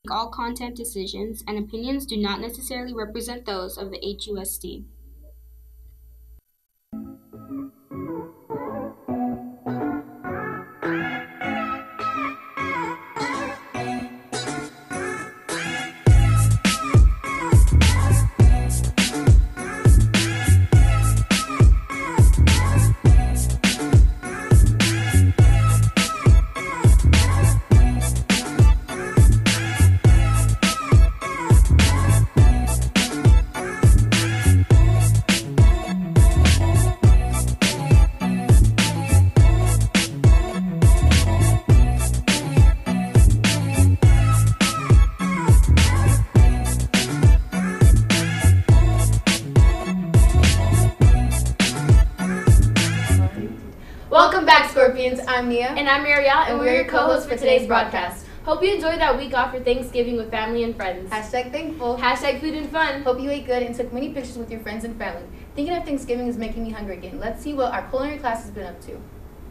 All content decisions and opinions do not necessarily represent those of the HUSD. Welcome back, Scorpions. I'm Nia. And I'm Marielle, and we're your co-hosts for today's broadcast. Hope you enjoyed that week off for Thanksgiving with family and friends. Hashtag thankful. Hashtag food and fun. Hope you ate good and took many pictures with your friends and family. Thinking of Thanksgiving is making me hungry again. Let's see what our culinary class has been up to.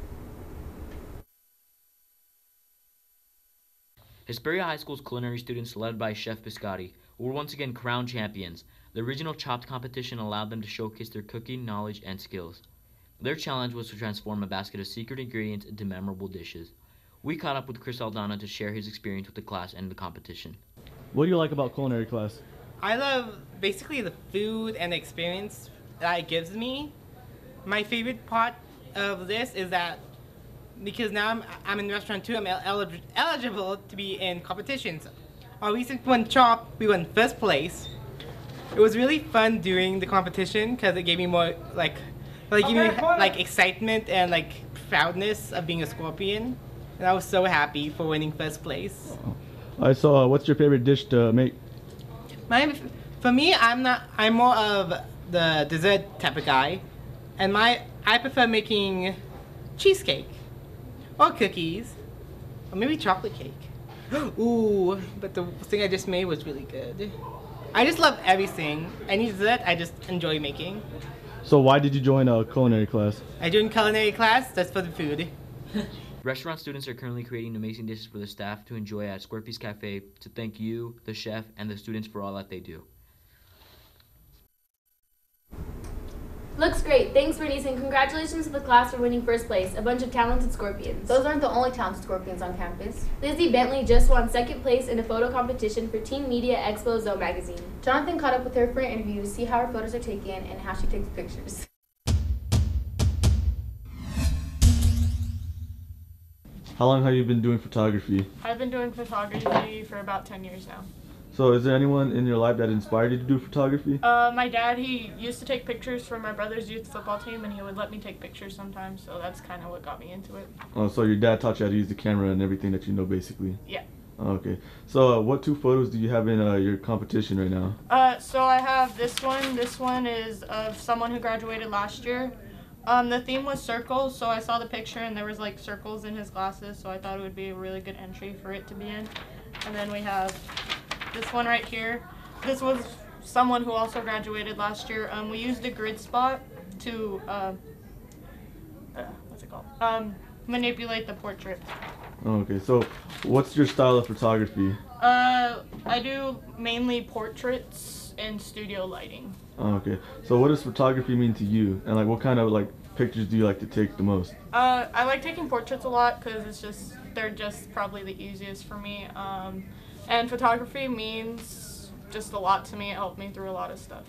Hesperia High School's culinary students, led by Chef Biscotti, were once again crowned champions. The regional chopped competition allowed them to showcase their cooking knowledge and skills. Their challenge was to transform a basket of secret ingredients into memorable dishes. We caught up with Chris Aldana to share his experience with the class and the competition. What do you like about culinary class? I love basically the food and the experience that it gives me. My favorite part of this is that because now I'm in restaurant too, I'm eligible to be in competitions. Our recent one, Chop, we won first place. It was really fun doing the competition because it gave me more gave me excitement and proudness of being a Scorpion. And I was so happy for winning first place. I saw. What's your favorite dish to make? For me, I'm more of the dessert type of guy, and I prefer making cheesecake, or cookies, or maybe chocolate cake. Ooh, but the thing I just made was really good. I just love everything. Any dessert, I just enjoy making. So why did you join a culinary class? I joined culinary class. That's for the food. Restaurant students are currently creating amazing dishes for the staff to enjoy at Scorpies Cafe to thank you, the chef, and the students for all that they do. Looks great. Thanks, Bernice, and congratulations to the class for winning first place. A bunch of talented Scorpions. Those aren't the only talented Scorpions on campus. Lizzy Bentley just won second place in a photo competition for Teen Media Expo Zone magazine. Jonathan caught up with her for an interview to see how her photos are taken and how she takes pictures. How long have you been doing photography? I've been doing photography for about 10 years now. So is there anyone in your life that inspired you to do photography? My dad, he used to take pictures for my brother's youth football team, and he would let me take pictures sometimes, so that's kind of what got me into it. Oh, so your dad taught you how to use the camera and everything that you know, basically? Yeah. Okay. So what two photos do you have in your competition right now? So I have this one. This one is of someone who graduated last year. The theme was circles, so I saw the picture and there was circles in his glasses, so I thought it would be a really good entry for it to be in. And then we have this one right here. This was someone who also graduated last year. We used a grid spot to manipulate the portrait. Okay, so what's your style of photography? I do mainly portraits and studio lighting. Okay, so what does photography mean to you, and what kind of pictures do you like to take the most? I like taking portraits a lot because they're just probably the easiest for me. And photography means just a lot to me. It helped me through a lot of stuff.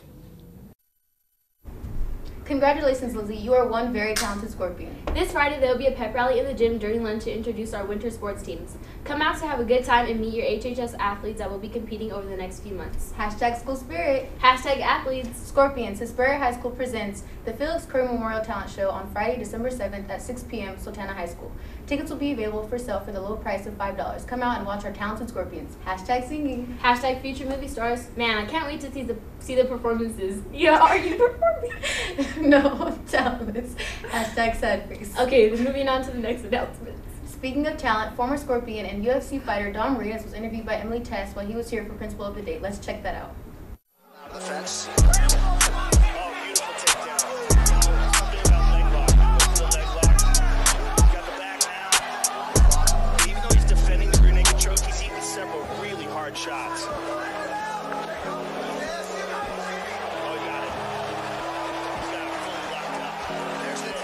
Congratulations, Lizzy. You are one very talented Scorpion. This Friday, there will be a pep rally in the gym during lunch to introduce our winter sports teams. Come out to have a good time and meet your HHS athletes that will be competing over the next few months. Hashtag school spirit. Hashtag athletes. Scorpions, Hesperia High School presents the Felix Curry Memorial Talent Show on Friday, December 7th at 6 p.m. Sultana High School. Tickets will be available for sale for the low price of $5. Come out and watch our talented Scorpions. Hashtag singing. Hashtag future movie stars. Man, I can't wait to see the performances. Yeah, are you performing? No, talentless. Hashtag sad face. Okay, then moving on to the next announcements. Speaking of talent, former Scorpion and UFC fighter Dominic Reyes was interviewed by Emily Tess while he was here for Principal of the Day. Let's check that out. Even though he's defending the rear naked choke, he's eaten several really hard shots. Oh, he got it. He's got it fully locked up. There's the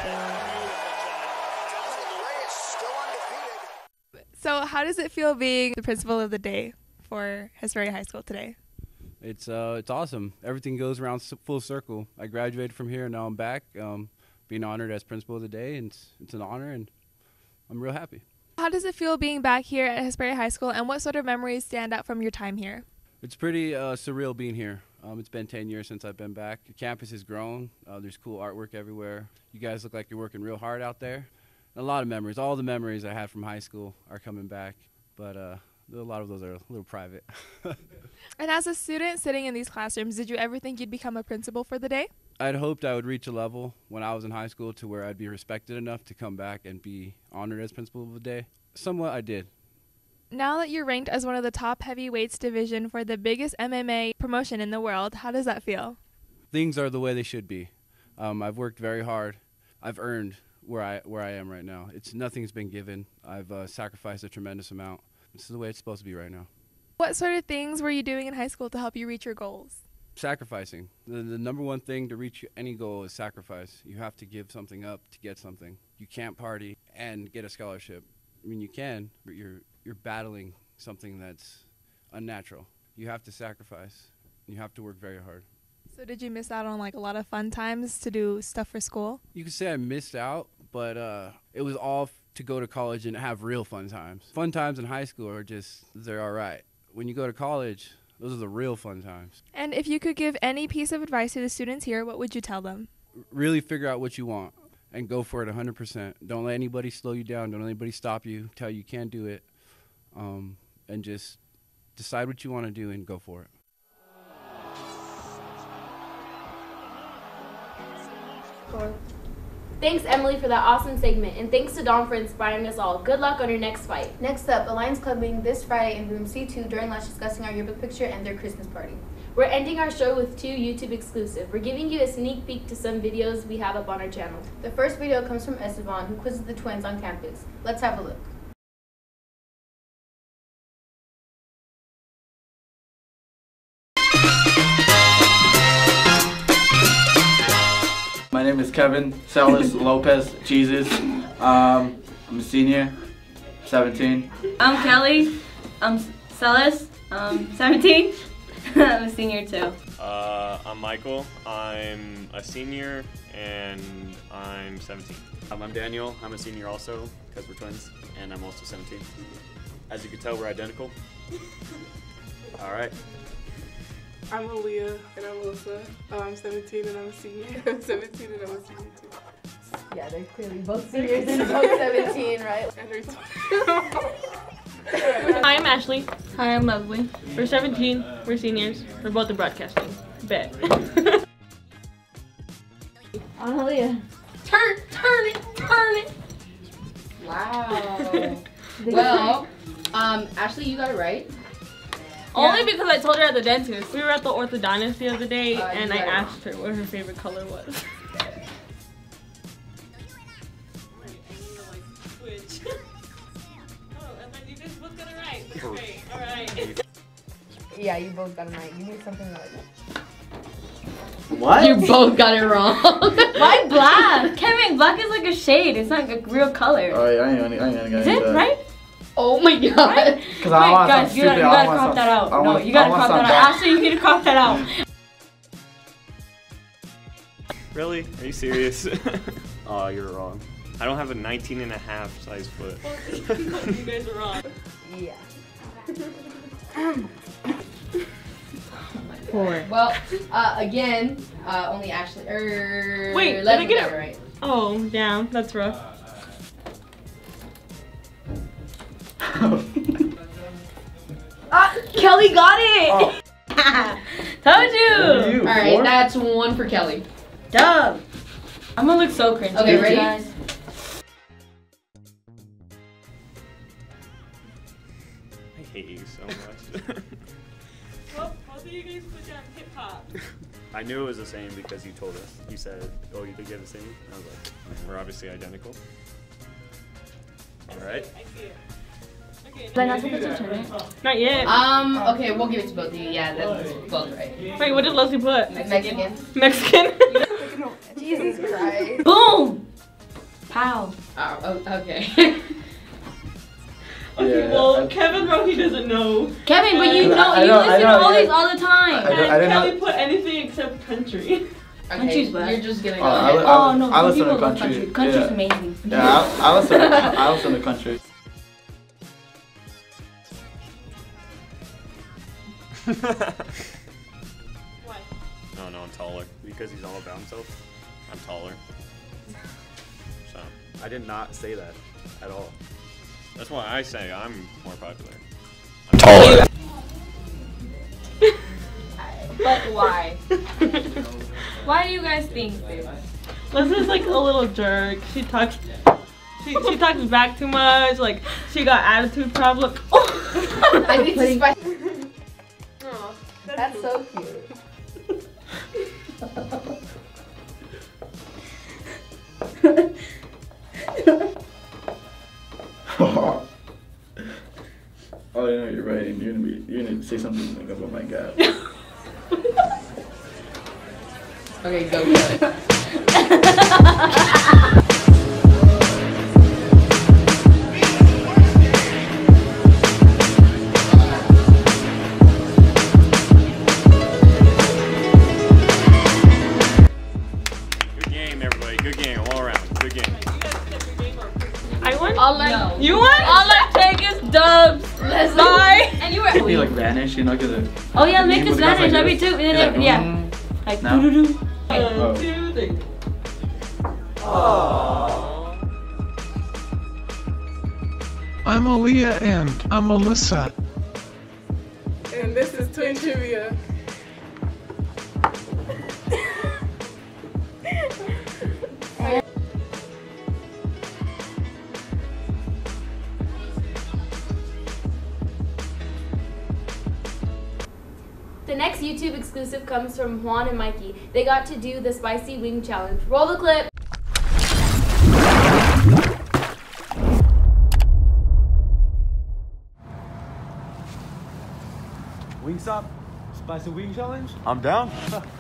Dominic Reyes still undefeated. So how does it feel being the principal of the day for Hesperia High School today? It's awesome. Everything goes around full circle. I graduated from here and now I'm back, being honored as principal of the day, and it's an honor and I'm real happy. How does it feel being back here at Hesperia High School, and what sort of memories stand out from your time here? It's pretty surreal being here. It's been 10 years since I've been back. The campus has grown. There's cool artwork everywhere. You guys look like you're working real hard out there. A lot of memories. All the memories I had from high school are coming back, but a lot of those are a little private. And as a student sitting in these classrooms, did you ever think you'd become a principal for the day? I'd hoped I would reach a level when I was in high school to where I'd be respected enough to come back and be honored as principal of the day. Somewhat I did. Now that you're ranked as one of the top heavyweights division for the biggest MMA promotion in the world, how does that feel? Things are the way they should be. I've worked very hard. I've earned where I am right now. Nothing's been given. I've sacrificed a tremendous amount. This is the way it's supposed to be right now. What sort of things were you doing in high school to help you reach your goals? Sacrificing. The number one thing to reach any goal is sacrifice. You have to give something up to get something. You can't party and get a scholarship. I mean, you can, but you're battling something that's unnatural. You have to sacrifice. You have to work very hard. So did you miss out on like a lot of fun times to do stuff for school? You could say I missed out, but it was all to go to college and have real fun times. Fun times in high school are they're all right. When you go to college, those are the real fun times. And if you could give any piece of advice to the students here, what would you tell them? Really figure out what you want and go for it 100%. Don't let anybody slow you down. Don't let anybody stop you, tell you can't do it. And just decide what you want to do and go for it. Thanks, Emily, for that awesome segment, and thanks to Dom for inspiring us all. Good luck on your next fight. Next up, a Lions Club meeting this Friday in room C2 during lunch discussing our yearbook picture and their Christmas party. We're ending our show with 2 YouTube exclusive. We're giving you a sneak peek to some videos we have up on our channel. The first video comes from Esteban, who quizzes the twins on campus. Let's have a look. My name is Kevin Celis Lopez Jesus. I'm a senior, 17. I'm Kelly. I'm Celis. 17. I'm a senior too. I'm Michael. I'm a senior and I'm 17. I'm Daniel. I'm a senior also because we're twins, and I'm also 17. As you can tell, we're identical. All right. I'm Aaliyah and I'm Melissa. I'm 17 and I'm a senior. I'm 17 and I'm a senior too. Yeah, they're clearly both seniors and both 17, right? Hi, I'm Ashley. Hi, I'm Leslie. We're 17. We're seniors. We're both in broadcasting. Bet. I'm Aaliyah. Turn it. Wow. Well, Ashley, you got it right. Only because I told her at the dentist. We were at the orthodontist the other day, and I asked her what her favorite color was. Alright. Yeah, you both got it right. You need something like What? You both got it wrong. Why black? Kevin, black is like a shade. It's not a real color. Oh yeah, I ain't gonna Is it right? Oh my god. Because I want guys, you gotta crop that out. No, you gotta crop that out. Actually, you need to crop that out. Really? Are you serious? Oh, you're wrong. I don't have a 19.5 size foot. You guys are wrong. Yeah. Poor. Well, again, only Ashley. Wait, did I get it right? Oh, damn, that's rough. Kelly got it! Oh. Told you! Alright, that's 1 for Kelly. Dumb. I'm gonna look so cringy. Okay, ready? Guys. I hate you so much. Well, both of you guys put down hip hop. I knew it was the same because you told us. You said, oh, you think you have the same? And I was like, We're obviously identical. all right. I see it. Did I not take it to turn it? Not yet. Okay, we'll give it to both of you. Yeah, that's both right. Wait, what did Leslie put? Mexican. Mexican? Jesus Christ. Boom! Pow. Oh, okay. Okay, Yeah, well, Kevin wrote he doesn't know. Kevin, but you know, I you know, listen to all these all the time. I And didn't Kelly put anything except country. Okay, you're just gonna go. Oh no, I listen people to love country. country. Country's Yeah. amazing. Yeah, I listen to country. Why? No, I'm taller. Because he's all about himself. I'm taller. So, I did not say that at all. That's why I say I'm more popular. I'm taller. But why? Why do you guys think this? Leslie's like a little jerk. She talks back too much. Like she got attitude problem. I need to spice. Oh, that's so cute. Oh, you know you're right, and you're gonna say something like, "Oh my God." Okay, go for it. Good game, everybody. Good game all around. Good game. I won. No. You won. All I take is dubs. Bye. And you were. He like vanish, you know, cause Oh yeah, make us vanish. That'd be too. Yeah. Like No. doo doo doo. 1, 2, 3. I'm Aaliyah and I'm Alyssa. And this is Twin Trivia. The next YouTube exclusive comes from Juan and MIkey. They got to do the spicy wing challenge. Roll the clip. Wingstop? Spicy wing challenge? I'm down.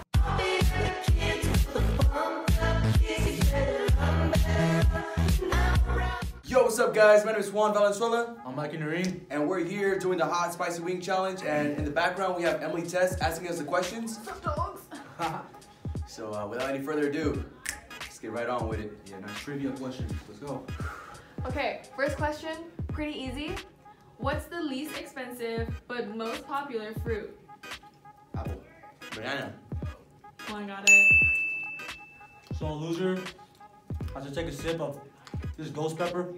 Yo, what's up guys? My name is Juan Valenzuela. I'm MIkey, and we're here doing the hot spicy wing challenge. And in the background we have Emily Tess asking us the questions. What's up, dogs? So without any further ado, let's get right on with it. Yeah, nice trivia questions. Let's go. Okay, first question, pretty easy. What's the least expensive but most popular fruit? Apple. Banana. Oh, I got it. So, loser, I should take a sip of this ghost pepper.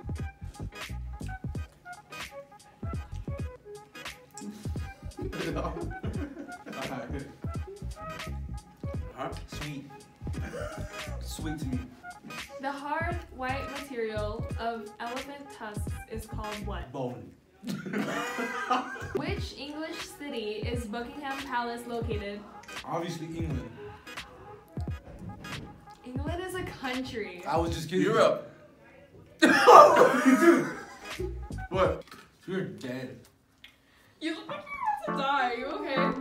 Sweet. Sweet to me. The hard white material of elephant tusks is called what? Bone. Which English city is Buckingham Palace located? Obviously England. England is a country. I was just kidding. Europe. Dude. What? You're dead. You look like you're about to die. Are you okay?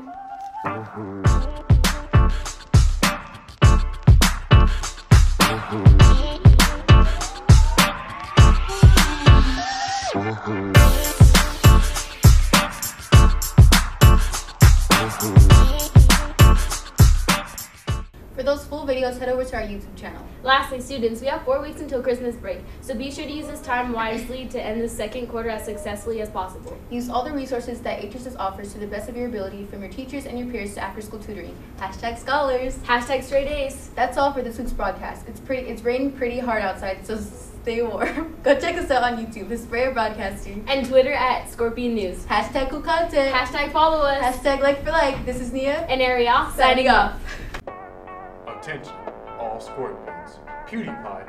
For those full videos, head over to our YouTube channel. Lastly, students, we have 4 weeks until Christmas break, so be sure to use this time wisely to end the second quarter as successfully as possible. Use all the resources that HSS offers to the best of your ability, from your teachers and your peers to after-school tutoring. #scholars. #straight A's. That's all for this week's broadcast. It's raining pretty hard outside, so stay warm. Go check us out on YouTube, The Sprayer Broadcasting. And Twitter at Scorpion News. #cool content. #follow us. #like for like. This is Nia. And Ariel, signing off. Attention, all Scorpions. PewDiePie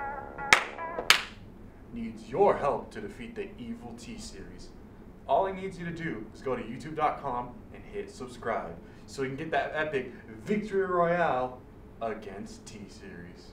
needs your help to defeat the evil T-Series. All he needs you to do is go to youtube.com and hit subscribe so you can get that epic victory royale against T-Series.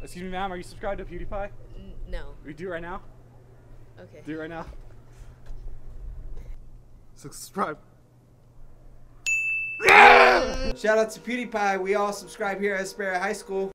Excuse me, ma'am, are you subscribed to PewDiePie? No. We do it right now? Okay. Do it right now. Subscribe. Shout out to PewDiePie. We all subscribe here at Sparrow High School.